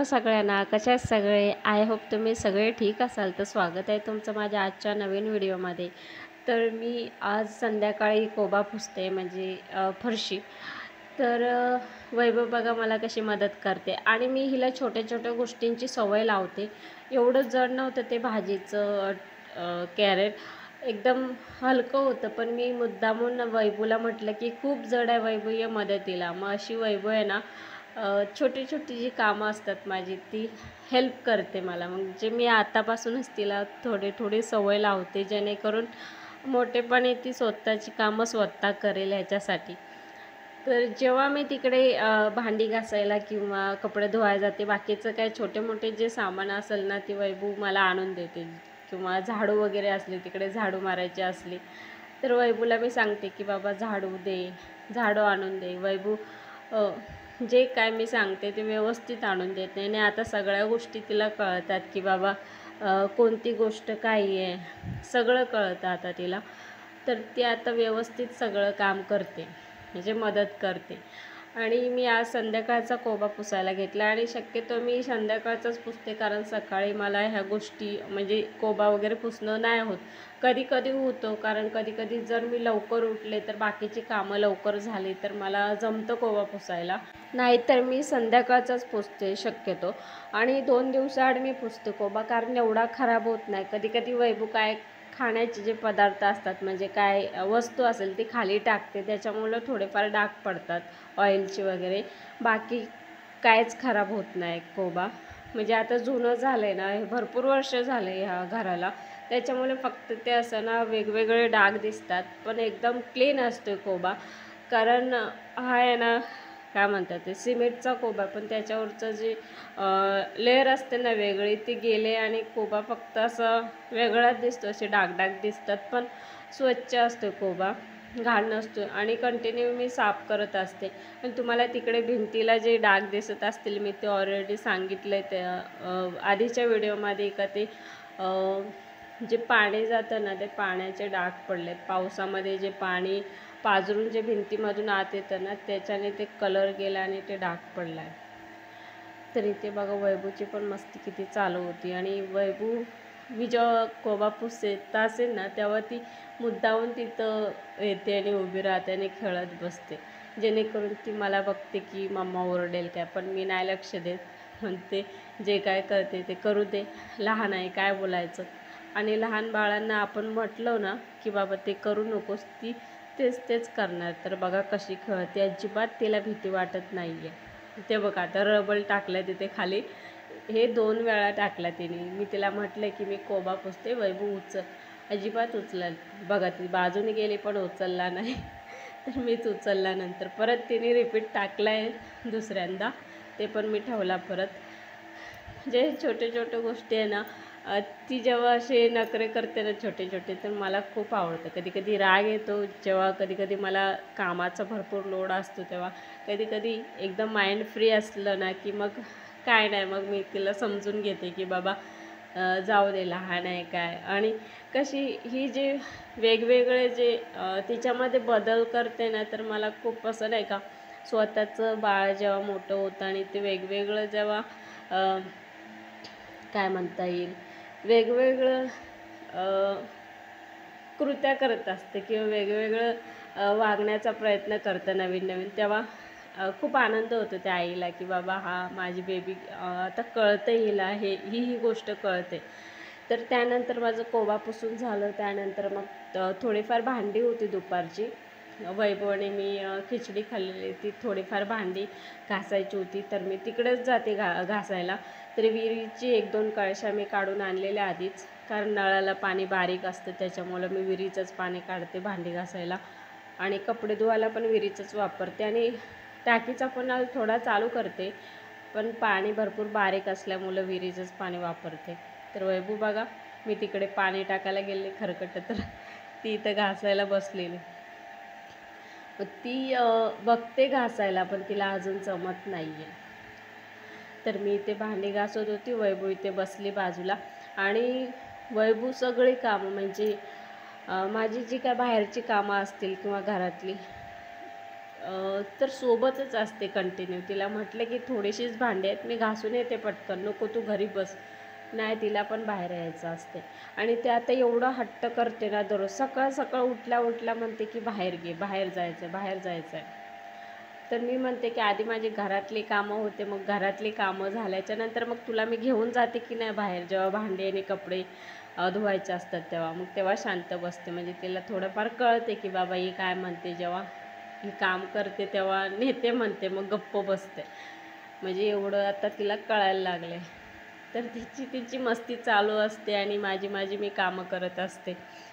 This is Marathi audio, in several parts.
सगळ्यांना, कशा आहेत सगळे? आय होप तुम्ही सगळे ठीक असाल. तर स्वागत आहे तुमचं माझ्या आजच्या नवीन व्हिडिओमध्ये. तर मी आज संध्याकाळी कोबा पुसते म्हणजे फरशी. तर वैभव बघा मला कशी मदत करते आणि मी हिला छोट्या छोट्या गोष्टींची सवय लावते. एवढं जड नव्हतं ते भाजीचं कॅरेट, एकदम हलकं होतं, पण मी मुद्दामून वैभवला म्हटलं की खूप जड आहे वैभव, ये मदतीला. मग अशी वैभव आहे ना छोटी छोटी जी कामं असतात माझी ती हेल्प करते मला. म्हणजे मी आतापासूनच तिला थोडी सवय लावते, जेणेकरून मोठेपणी ती स्वतःची कामं स्वतः करेल ह्याच्यासाठी. तर जेव्हा मी तिकडे भांडी घासायला किंवा कपडे धुवायला जाते, बाकीचं काय छोटे मोठे जे सामान असेल ना ती वैभव मला आणून देते. किंवा झाडू वगैरे असले, तिकडे झाडू मारायची असली तर वैभवला मी सांगते की बाबा झाडू दे, झाडू आणून दे. वैभव जे काय मी सांगते ते व्यवस्थित आणून देत नाही. आणि आता सगळ्या गोष्टी तिला कळतात की बाबा कोणती गोष्ट काय आहे, सगळं कळतं आता तिला. तर ती आता व्यवस्थित सगळं काम करते, म्हणजे मदत करते. आणि मी आज संध्याकाळचा कोबा पुसायला घेतला आणि शक्यतो मी संध्याकाळचाच पुसते, कारण सकाळी मला ह्या गोष्टी म्हणजे कोबा वगैरे पुसणं नाही होत. कधी कधी होतं, कारण कधी कधी जर मी लवकर उठले तर बाकीची कामं लवकर झाली तर मला जमतं कोबा पुसायला. नाहीतर मी संध्याकाळचाच पुसते शक्यतो. आणि 2 दिवसाआड मी पुसते कोबा, कारण एवढा खराब होत नाही. कधी कधी वैभव काय खाण्याचे जे पदार्थ असतात, म्हणजे काय वस्तू असेल ती खाली टाकते, त्याच्यामुळं थोडेफार डाग पडतात ऑइलचे वगैरे. बाकी कायच खराब होत नाही कोबा. म्हणजे आता जुनं झालं आहे ना, हे भरपूर वर्ष झाले ह्या घराला, त्याच्यामुळे फक्त ते असं ना वेगवेगळे डाग दिसतात, पण एकदम क्लीन असतो कोबा. कारण हा आहे ना काय म्हणतात ते सिमेंटचा कोबा, पण त्याच्यावरचं जे लेअर असते ना वेगळी ती गेले आणि कोबा फक्त असं वेगळाच दिसतो, असे डागडाग दिसतात, पण स्वच्छ असतो कोबा, घाण नसतो. आणि कंटिन्यू मी साफ करत असते. आणि तुम्हाला तिकडे भिंतीला जे डाग दिसत असतील मी ते ऑलरेडी सांगितलं आहे त्या आधीच्या व्हिडिओमध्ये का ते जे पाणी जातं ना ते पाण्याचे डाग पडले पावसामध्ये. जे पाणी पाझरून जे भिंतीमधून आत येतं ना त्याच्याने ते कलर गेला आणि ते डाग पडला आहे. तर इथे बघा वैभवची पण मस्ती किती चालू होती. आणि वैभव मी जेव्हा कोबा पुसत असेल ना तेव्हा ती मुद्दामून तिथं येते आणि उभी राहते आणि खेळत बसते, जेणेकरून ती मला बघते की मम्मा ओरडेल काय, पण मी नाही लक्ष देत. म्हणते जे काय करते ते करू दे, लहान आहे काय बोलायचं. आणि लहान बाळांना आपण म्हटलं ना की बाबा ते करू नकोस, ती तेच करणार. तर बघा कशी खेळते, अजिबात तिला भीती वाटत नाही आहे. ते बघा आता रबल टाकलं तिथे खाली, हे 2 वेळा टाकला तिने. मी तिला म्हटलं की मी कोबा पुसते, वैभव उचल, अजिबात उचललं. बघा ती बाजूने गेली पण उचलला नाही. तर मीच उचलला. नंतर परत तिने रिपीट टाकला आहे दुसऱ्यांदा, ते पण मी ठेवला परत. जे छोटे छोटे गोष्टी आहे ना ती जेव्हा असे नखरे करते ना छोटे छोटे, तर मला खूप आवडतं. कधी कधी राग येतो जेव्हा कधी कधी मला कामाचा भरपूर लोड असतो तेव्हा. कधी कधी एकदम माइंड फ्री असलं ना की मग काय नाही, मग मी तिला समजून घेते की बाबा जाऊ दे, लहान आहे काय. आणि कशी ही जे वेगवेगळे जे तिच्यामध्ये बदल करते ना, तर मला खूप असं नाही का स्वतःचं बाळ जेव्हा मोठं होतं आणि ते वेगवेगळं जेव्हा काय म्हणता येईल वेगवेगळं कृत्या करत असते किंवा वेगवेगळं वागण्याचा प्रयत्न करतं नवीन नवीन, तेव्हा खूप आनंद होतो त्या आईला की बाबा हा माझी बेबी आता कळतं हिला, ही गोष्ट कळते. तर त्यानंतर माझं कोबा पुसून झालं. त्यानंतर मग थोडीफार भांडी होती दुपारची, वैभवने मी खिचडी खाल्लेली, ती थोडीफार भांडी घासायची होती, तर मी तिकडेच जाते घासायला. तरी विहिरीची 1-2 कळशा मी काढून आणलेल्या आधीच, कारण नळाला पाणी बारीक असतं त्याच्यामुळं मी विहिरीचंच पाणी काढते भांडी घासायला. आणि कपडे धुवायला पण विहिरीचंच वापरते. आणि टाकीचा पण नळ थोडा चालू करते, पण पाणी भरपूर बारीक असल्यामुळं विहिरीचंच पाणी वापरते. तर वैभव बघा मी तिकडे पाणी टाकायला गेले खरकटं, तर ती इथं घासायला बसलेली. ती बघते घासायला, पण तिला अजून जमत नाही आहे. तर मी इथे भांडी घासत होती, वैभव इथे बसली बाजूला. आणि वैभव सगळी कामं म्हणजे माझी जी काय बाहेरची कामं असतील किंवा घरातली तर सोबतच असते कंटिन्यू. तिला म्हटलं की थोडीशीच भांडी आहेत, मी घासून येते पटकन, नको तू घरी बस. नाही, तिला पण बाहेर यायचं असते. आणि ते आता एवढं हट्ट करते ना दररोज. सकाळ सकाळ उठल्या उठल्या म्हणते की बाहेर घे, बाहेर जायचं, बाहेर जायचं आहे. तर मी म्हणते की आधी माझी घरातली कामं होते, मग घरातली कामं झाल्याच्यानंतर मग तुला मी घेऊन जाते की नाही बाहेर, जेव्हा भांडी आणि कपडे धुवायचे असतात तेव्हा. मग तेव्हा शांत बसते. म्हणजे तिला थोडंफार कळते की बाबा ही काय म्हणते. जेव्हा ही काम करते तेव्हा नेते म्हणते, मग गप्प बसते. म्हणजे एवढं आता तिला कळायला लागले. तर तिची मस्ती चालू असते आणि माझी मी कामं करत असते.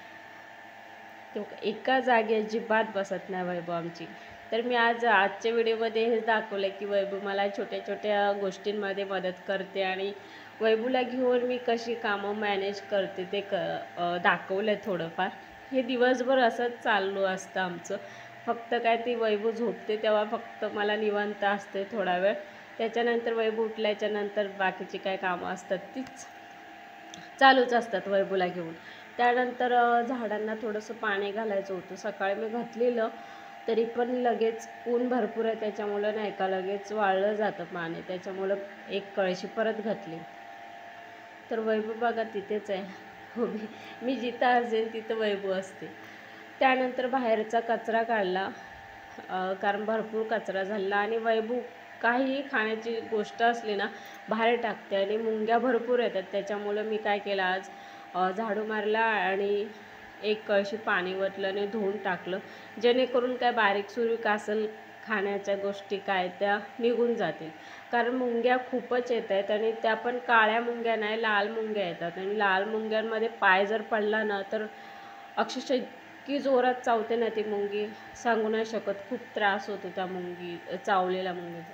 तो एका जागी अजिबात बसत नाही वैभव आमची. तर मी आजच्या व्हिडिओमध्ये हेच दाखवलं की वैभव मला छोट्या छोट्या गोष्टींमध्ये मदत करते आणि वैभवला घेऊन मी कशी कामं मॅनेज करते ते दाखवलं थोडंफार. हे दिवसभर असंच चालू असतं आमचं. फक्त काय ती वैभव झोपते तेव्हा फक्त मला निवांत असते थोडा वेळ. त्याच्यानंतर वैभव उठल्याच्यानंतर बाकीची काय कामं असतात तीच चालूच असतात वैभवला घेऊन. त्यानंतर झाडांना थोडंसं पाणी घालायचं होतं. सकाळी मी घातलेलं तरी पण लगेच ऊन भरपूर आहे त्याच्यामुळं नाही का लगेच वाळलं जातं पाणी. त्याच्यामुळं एक कळशी परत घातली. तर वैभव बघा तिथेच आहे. हो, मी जिथं असेल तिथं वैभव असते. त्यानंतर बाहेरचा कचरा काढला, कारण भरपूर कचरा झाला. आणि वैभव काहीही खाण्याची गोष्ट असली ना बाहेर टाकते आणि मुंग्या भरपूर येतात. त्याच्यामुळं मी काय केलं आज, झाडू मारला आणि एक कळशी पाणी वतलं आणि धुवून टाकलं, जेणेकरून काय बारीक सुरीक असेल खाण्याच्या गोष्टी काय त्या निघून जातील. कारण मुंग्या खूपच येत आहेत आणि त्या पण काळ्या मुंग्या नाही, लाल मुंग्या येतात. आणि लाल मुंग्यांमध्ये पाय जर पडला ना तर अक्षरशः इतकी जोरात चावते ना ती मुंगी, सांगू नाही शकत. खूप त्रास होतो त्या चावलेल्या मुंगीचा.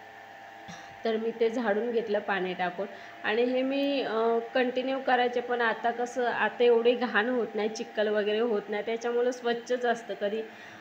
तर मी ते झाडून घेतलं पाणी टाकून. आणि हे मी कंटिन्यू करायचे. पण आता कसं, आता एवढी घाण होत नाही, चिखल वगैरे होत नाही, त्याच्यामुळं स्वच्छच असतं. कधी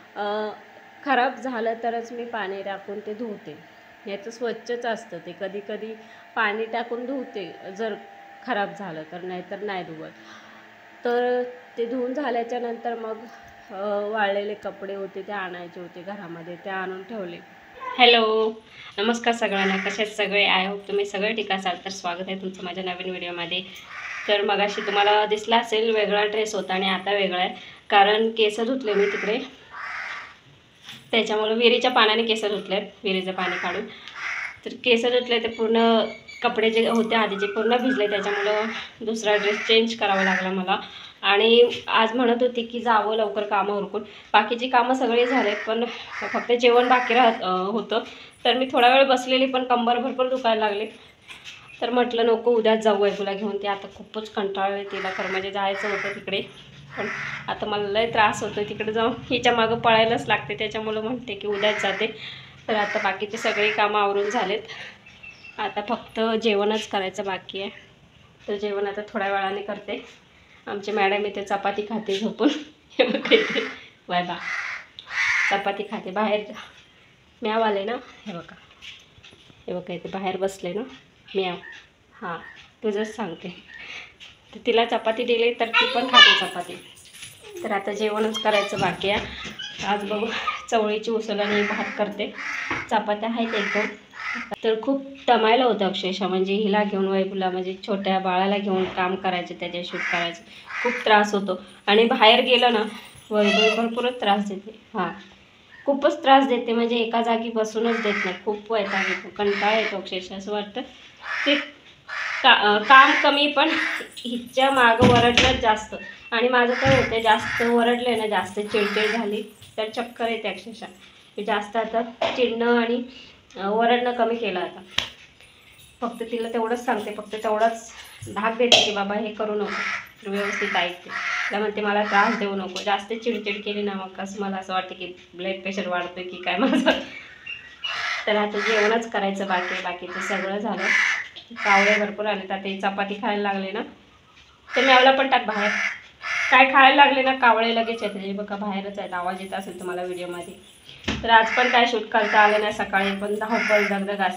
खराब झालं तरच मी पाणी टाकून ते धुते. याचं स्वच्छच असतं ते. कधी कधी पाणी टाकून धुते जर खराब झालं तर, नाहीतर नाही धुवत. तर ते धुवून झाल्याच्यानंतर मग वाळलेले कपडे होते ते आणायचे होते घरामध्ये, ते आणून ठेवले. हॅलो, नमस्कार सगळ्यांना. कसे आहेत सगळे? आय होप तुम्ही सगळे ठीक असाल. तर स्वागत आहे तुमचं माझ्या नवीन व्हिडिओमध्ये. तर मगाशी तुम्हाला दिसला असेल वेगळा ड्रेस होता आणि आता वेगळा आहे, कारण केस धुतले मी तिकडे. त्याच्यामुळे विहिरीच्या पाण्याने केस धुतलेत, विहिरीचं पाणी काढून. तर केस धुतले ते पूर्ण कपडे जे होते आधीचे पूर्ण भिजले. त्याच्यामुळं दुसरा ड्रेस चेंज करावा लागला मला. आणि आज म्हणत होते की जावं लवकर कामं उरकून. बाकीची कामं सगळी झालेत, पण फक्त जेवण बाकी होतं. तर मी थोडा वेळ बसलेली, पण कंबर भरपूर दुखायला लागली. तर म्हटलं नको, उद्याच जाऊ वैभवला घेऊन. ते आता खूपच कंटाळले तिला, खरं म्हणजे जायचं होतं तिकडे. पण आता मला लय त्रास होतो तिकडे जाऊन, हिच्या मागं पळायलाच लागते. त्याच्यामुळं म्हणते की उद्याच जाते. तर आता बाकीची सगळी कामं आवरून झालेत. आता फक्त जेवणच करायचं बाकी आहे. तर जेवण आता थोड्या वेळाने करते. आमची मॅडम इथे चपाती खाते झोपून. हे बघा इथे बा चपाती खाते. बाहेर म्याव आले ना, हे बघा इथे बाहेर बसले ना म्याव. हां, तुझंच सांगते. तर तिला चपाती दिली तर ती पण खाते चपाती. तर आता जेवणच करायचं बाकी आहे. आज बघू, चवळीची उसळ आणि भात करते. चपात्या आहेत एकदम. तर खूप दमायला होतं अक्षरशः. म्हणजे हिला घेऊन वैभवला, म्हणजे छोट्या बाळाला घेऊन काम करायचं, त्याच्या शूट करायचं, खूप त्रास होतो. आणि बाहेर गेलं ना वैभव भरपूरच त्रास देते. हां, खूपच त्रास देते. म्हणजे एका जागी बसूनच देत नाही. खूप वैताग येतो, कंटाळा येतो अक्षरशः. असं वाटतं ते काम कमी, पण हिच्या मागं वरडणंच जास्त. आणि माझं काय होतं, जास्त वरडले ना, जास्त चिडचिड झाली तर चक्कर येते अक्षरशः. जास्त आता चिडणं आणि वरडणं कमी केलं आता. फक्त तिला तेवढंच सांगते, फक्त तेवढंच धाक देते की बाबा हे करू नको, व्यवस्थित ऐकते. तिला म्हणते मला त्रास देऊ नको. जास्त चिडचिड केली ना मग कसं मला असं वाटतं की ब्लड प्रेशर वाढतं की काय माझं. तर आता जेवणच करायचं बाकी. बाकीचं सगळं झालं. कावळे भरपूर आले तर ते चपाती खायला लागले ना, तर म्यावला पण टाक बाहेर. काय खायला लागले ना कावळे लगेच येते. बघा बाहेरच आहेत, आवाज येत असेल तुम्हाला व्हिडिओमध्ये. तर आज पण काय शूट करता आलं नाही सकाळी, पण धावपळ दगदग असते.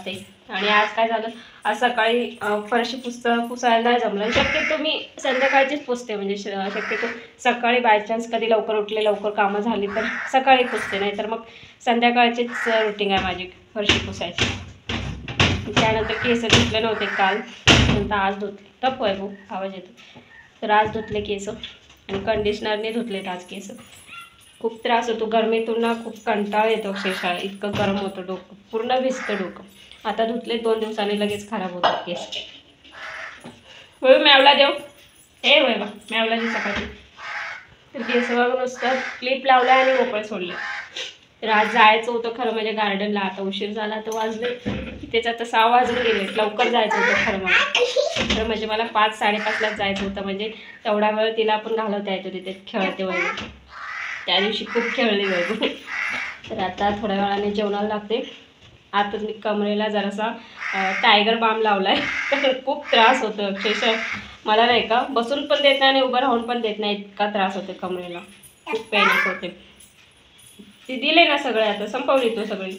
आणि आज काय झालं, आज सकाळी फरशी पुसायला नाही जमलं. शक्यतो मी संध्याकाळचीच पुसते, म्हणजे शक्यतो सकाळी बायचान्स कधी लवकर उठले, लवकर कामं झाली तर सकाळी पुसते, नाही तर मग संध्याकाळचीच रुटीन आहे माझी फरशी पुसायची. त्यानंतर केस धुतले नव्हते काल, नंतर आज धुतले. टप आहे भाऊ, आवाज येतो. तर आज धुतले केस आणि कंडिशनरने धुतलेत आज केस. खूप त्रास होतो गरमीतून ना, खूप कंटाळा येतो अक्षरशः, इतकं गरम होतं, डोकं पूर्ण भिजतं डोकं. आता धुतले 2 दिवसांनी लगेच खराब होतात केस. होय मॅवला देव, हे होय बा मॅवलाची सकाळची. तर केस बघून नुसतं क्लिप लावला आणि मोकळे सोडले. तर आज जायचं होतं खरं म्हणजे गार्डनला, आता उशीर झाला तर वाजले त्याचं आता 6 वाजून गेले. लवकर जायचं होतं खरं मला, तर म्हणजे मला 5-5:30लाच जायचं होतं, म्हणजे तेवढा वेळ तिला पण घालवता येतो तिथे खेळते वगैरे. त्या दिवशी खूप खेळली वगैरे. तर आता थोड्या वेळाने जेवणाला लागते. आता मी कमरेला जरासा टायगर बाम लावला आहे. खूप त्रास होतो अक्षरशः मला, नाही का बसून पण देत नाही आणि उभं राहून पण देत नाही, इतका त्रास होतो कमरेला, खूप पेन होते. ती दिले ना सगळे, आता संपवली तो सगळी.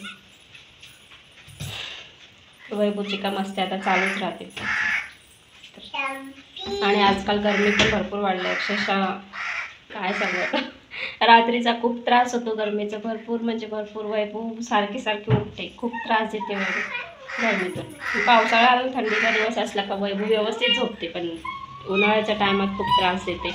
वैभवची का मस्ती आता चालूच राहते. आणि आजकाल गरमी पण भरपूर वाढली अक्षरशः, काय सांगू. रात्रीचा खूप त्रास होतो गरमीचा, भरपूर म्हणजे भरपूर. वैभव सारखी उठते, खूप त्रास देते वैभव गरमीतून. पावसाळा आला थंडीचा दिवस असला का वैभव व्यवस्थित झोपते, पण उन्हाळ्याच्या टायमात खूप त्रास देते.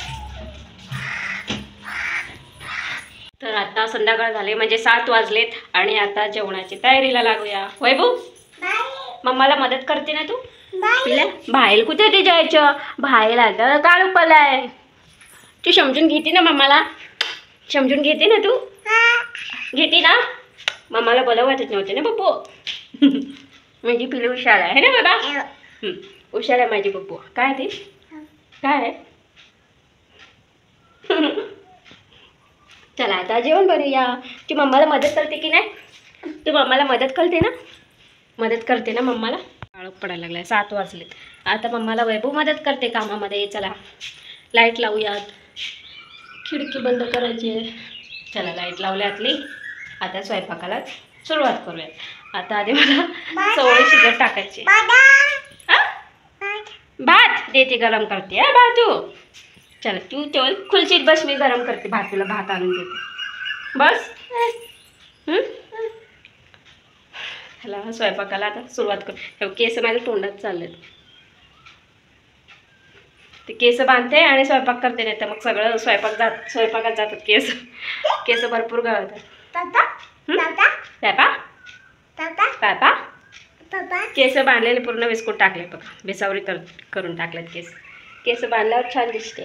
तर आता संध्याकाळ झाले, म्हणजे 7 वाजलेत आणि आता जेवणाची तयारीला लागूया. वैभव मम्माला मदत करते ना तू? बाहेर कुठे ते जायचं, बाहेर आता काळू पलाय. तू समजून घेते ना मम्माला, समजून घेते ना तू? घेते ना? मम्माला बरं वाटत नव्हते ना पप्पू. माझी पिलू हुशार आहे ना बाबा, हुशार आहे माझी पप्पू. काय ते काय आहे? चला आता जेवण बनवूया. तू मम्माला मदत करते की नाही? तू मम्माला मदत करते ना? मदत करते ना मम्माला? काळोख पडायला लागलाय, 7 वाजले. आता मम्माला वैभव मदत करते कामामध्ये. चला लाईट लावूयात, खिडकी बंद करायची आहे. चला लाईट लावल्यातली, आता स्वयंपाकाला सुरुवात करूया. आता आधी मला चवळी शिजत टाकायची. भात देते, गरम करते हा भात तू. चला तू तेवढी खुर्चीत बस, मी गरम करते भात, तुला भात आणून देते बस. चला स्वयंपाकाला आता सुरुवात करू. केस माझ्या तोंडात चाललेत, ते केस बांधते आणि स्वयंपाक करते, नाही तर मग सगळं स्वयंपाकात जातात केस. केस भरपूर गळतात. केस बांधलेले पूर्ण विस्कूट टाकले बघा, बेसावरी करून टाकलेत केस. केस बांधल्यावर छान दिसते,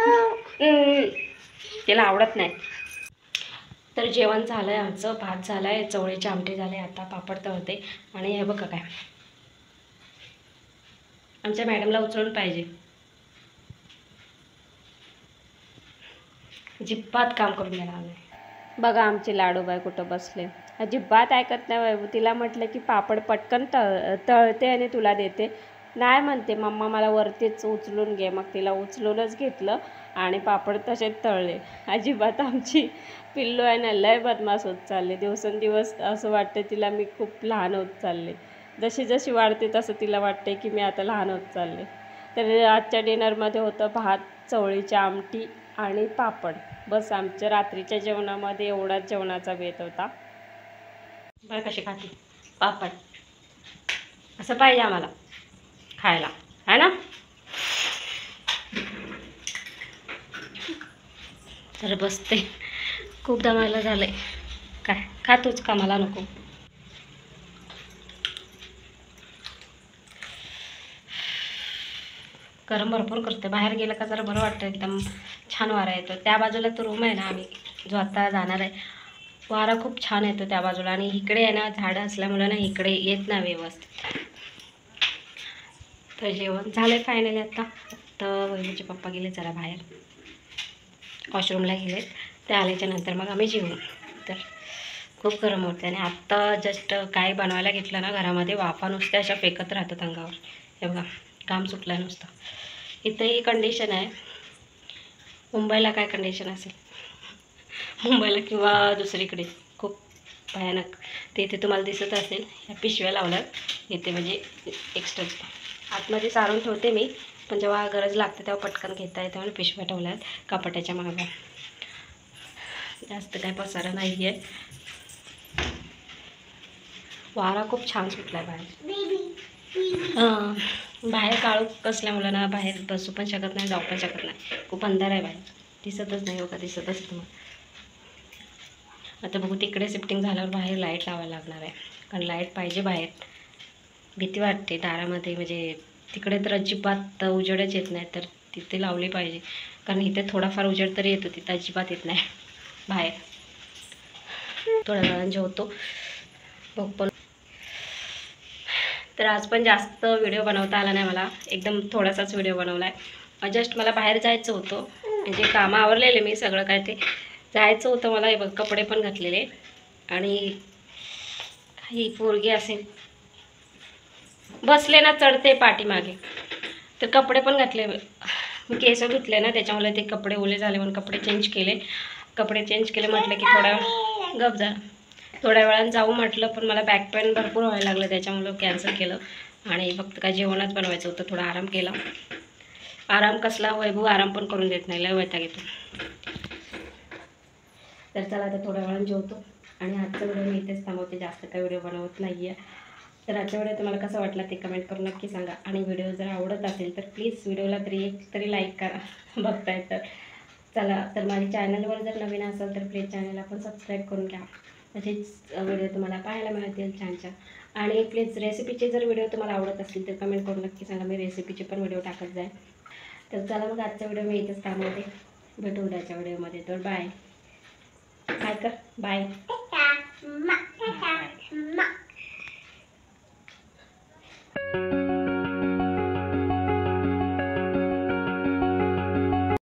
त्याला आवडत नाही. तर जेवण झालं आहे आमचं, भात झाला आहे, चवळीचे आमटे झाले, आता पापड तळते. आणि हे बघा काय, आमच्या मॅडमला उचलून पाहिजे, अजिबात काम करून देणार नाही. बघा आमचे लाडूबाई कुठं बसले, अजिबात ऐकत नाही वैभव. तिला म्हटलं की पापड पटकन तळते आणि तुला देते, नाही म्हणते मम्मा मला वरतीच उचलून घे. मग तिला उचलूनच घेतलं आणि पापड तसेच तळले. अजिबात आमची पिल्लू आहे ना, लय बदमाश होत चालले दिवसेंदिवस. असं वाटतं तिला मी खूप लहान होत चालले, जशी जशी वाढते तसं तिला वाटते की मी आता लहान होत चालले. तर आजच्या डिनरमध्ये होतं भात, चवळीची आमटी आणि पापड. बस आमच्या रात्रीच्या जेवणामध्ये एवढाच जेवणाचा बेत होता. बरं कशी खाते पापड, असं पाहिजे आम्हाला खायला, है ना? तर बसते, खूप दमायला झालंय. काय खातोच का, मला नको. गरम भरपूर करते, बाहेर गेलं का जरा बरं वाटतं, एकदम छान वारा येतो. त्या बाजूला तो रूम आहे ना आम्ही जो आता जाणार आहे, वारा खूप छान येतो त्या बाजूला. आणि इकडे आहे ना झाडं असल्यामुळे ना इकडे येत नाही व्यवस्थित. तर जेवण झालं फायनली. आता वैभवचे पप्पा गेले जरा बाहेर, वॉशरूमला गेले. ते आल्याच्या नंतर मग आम्ही जेवू. तर खूप गरम होते आणि आत्ता जस्ट काय बनवायला घेतलं ना, घरामध्ये वाफा नुसत्या अशा फेकत राहतात अंगावर. हे बघा काम सुटलं नुसतं. इथंही कंडिशन आहे, मुंबईला काय कंडिशन असेल, मुंबईला किंवा दुसरीकडे खूप भयानक. ते इथे तुम्हाला दिसत असेल, ह्या पिशव्या लावल्यात येते म्हणजे एक्स्ट्राच आतमध्ये सारून ठेवते मी, पण जेव्हा गरज लागते तेव्हा पटकन घेता येते म्हणून पिशव्या ठेवल्यात कपाटाच्या मागं. जास्त काय पसारा नाही आहे. वारा खूप छान सुटला आहे बाहेर. हां, बाहेर काळू कसल्यामुळे ना बाहेर बसू पण शकत नाही, जाऊ पण शकत नाही. खूप अंधार आहे बाहेर, दिसतच नाही. हो का दिसत असतं मग. आता बघू तिकडे शिफ्टिंग झाल्यावर बाहेर लाईट लावायला लागणार आहे, कारण लाईट पाहिजे बाहेर. भीती वाटते दारामध्ये, म्हणजे तिकडे तर अजिबात उजेडच येत नाही, तर तिथे लावली पाहिजे. कारण इथे थोडाफार उजेड तरी येतो, तिथं अजिबात येत नाही बाहेर. थोड्या वेळाने जेवतो बघ. पण तर आज पण जास्त व्हिडिओ बनवता आला नाही मला, एकदम थोडासाच व्हिडिओ बनवला आहे. जस्ट मला बाहेर जायचं होतं, म्हणजे कामं आवरलेले मी सगळं काय, ते जायचं होतं मला. हे बघ कपडे पण घातलेले, आणि ही पोरगी असेल बसले ना, चढते पाठीमागे, तर कपडे पण घातले. मी केस धुतले ना, त्याच्यामुळे ते कपडे ओले झाले म्हणून कपडे चेंज केले. म्हटलं की थोड्या वेळानं जाऊ म्हटलं, पण मला बॅक पेन भरपूर व्हायला लागलं, त्याच्यामुळं कॅन्सल केलं. आणि फक्त काय जेवणच बनवायचं होतं, थोडा आराम केला. आराम कसला, वैभव आराम पण करून देत नाही, लय वैताग येतो. तर चला आता थोड्या वेळानं जेवतो, आणि आजचा व्हिडिओ मी इथेच थांबवते, जास्त काही व्हिडिओ बनवत नाही आहे. तर आजचा व्हिडिओ तुम्हाला कसा वाटला ते कमेंट करून नक्की सांगा. आणि व्हिडिओ जर आवडत असेल तर प्लीज व्हिडिओला तरी लाईक करा बघताय तर. चला, तर माझ्या चॅनलवर जर नवीन असेल तर प्लीज चॅनलला पण सबस्क्राईब करून घ्या, तसेच व्हिडिओ तुम्हाला पाहायला मिळतील छान छान. आणि प्लीज रेसिपीचे जर व्हिडिओ तुम्हाला आवडत असतील तर कमेंट करून नक्की सांगा, मी रेसिपीचे पण व्हिडिओ टाकत जाईल. तर चला मग आजचा व्हिडिओ मी इथेच थांबवते, भेटू उद्याच्या व्हिडिओमध्ये. तर बाय बाय कर, बाय. Thank you.